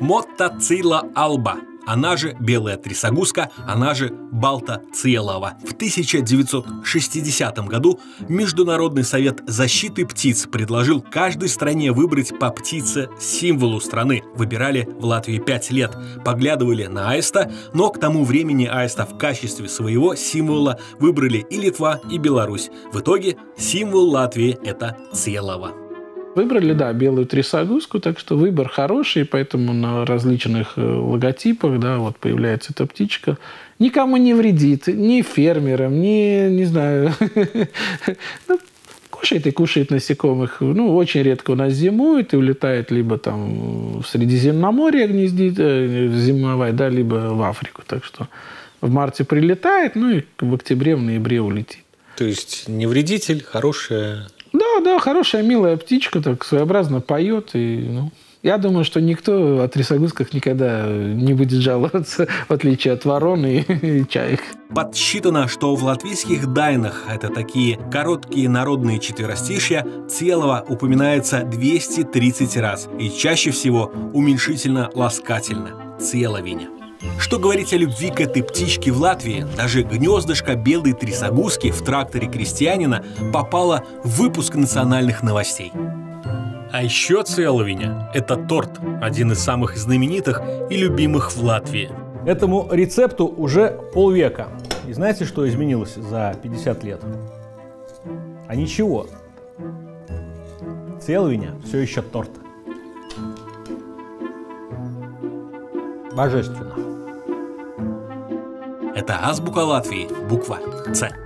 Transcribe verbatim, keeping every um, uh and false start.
Мотоцила алба, она же белая трясогузка, она же балтоцелова. В тысяча девятьсот шестидесятом году Международный совет защиты птиц предложил каждой стране выбрать по птице символу страны. Выбирали в Латвии пять лет, поглядывали на аиста, но к тому времени аиста в качестве своего символа выбрали и Литва, и Беларусь. В итоге символ Латвии – это целова. Выбрали, да, белую трясогузку, так что выбор хороший, поэтому на различных логотипах, да, вот появляется эта птичка. Никому не вредит, ни фермерам, ни, не знаю, ну, кушает и кушает насекомых. Ну, очень редко у нас зимует и улетает либо там в Средиземноморье гнездит, зимовать, да, либо в Африку. Так что в марте прилетает, ну и в октябре, в ноябре улетит. То есть не вредитель, хорошая... Да, да, хорошая, милая птичка, так своеобразно поет. И, ну, я думаю, что никто о трясогузках никогда не будет жаловаться, в отличие от ворон и, и чаек. Подсчитано, что в латвийских дайнах, это такие короткие народные четверостишья, целова упоминается двести тридцать раз. И чаще всего уменьшительно-ласкательно – целовиня. Что говорить о любви к этой птичке в Латвии, даже гнездышко белой трясогузки в тракторе крестьянина попало в выпуск национальных новостей. А еще целовиня – это торт, один из самых знаменитых и любимых в Латвии. Этому рецепту уже полвека. И знаете, что изменилось за пятьдесят лет? А ничего. Целовиня все еще торт. Божественно. Это азбука Латвии, буква Ц.